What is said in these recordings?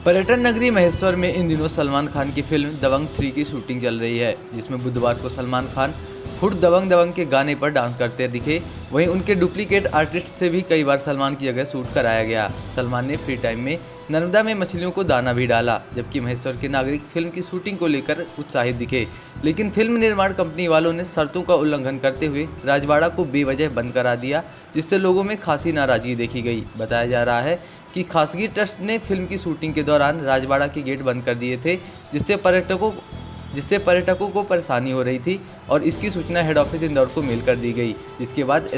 पर्यटन नगरी महेश्वर में इन दिनों सलमान खान की फिल्म दबंग 3 की शूटिंग चल रही है, जिसमें बुधवार को सलमान खान खुद दबंग दबंग के गाने पर डांस करते दिखे। वहीं उनके डुप्लीकेट आर्टिस्ट से भी कई बार सलमान की जगह शूट कराया गया। सलमान ने फ्री टाइम में नर्मदा में मछलियों को दाना भी डाला, जबकि महेश्वर के नागरिक फिल्म की शूटिंग को लेकर उत्साहित दिखे। लेकिन फिल्म निर्माण कंपनी वालों ने शर्तों का उल्लंघन करते हुए राजबाड़ा को बेवजह बंद करा दिया, जिससे लोगों में खासी नाराजगी देखी गई। बताया जा रहा है कि खासगी ट्रस्ट ने फिल्म की शूटिंग के दौरान राजबाड़ा के गेट बंद कर दिए थे, जिससे पर्यटकों को परेशानी हो रही थी और इसकी सूचना हेड ऑफिस इंदौर को मेल कर दी गई, जिसके बाद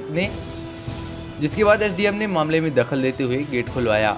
एसडीएम ने मामले में दखल लेते हुए गेट खुलवाया।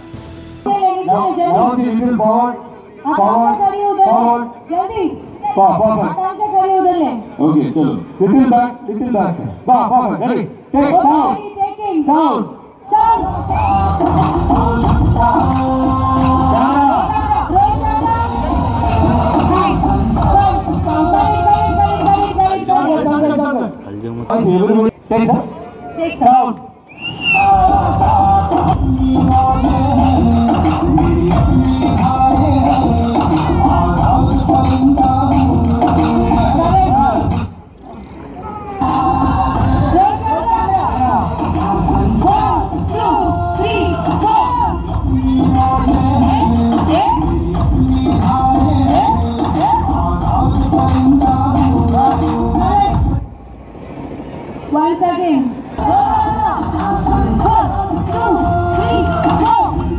Once again. 1, 2, 3, 4.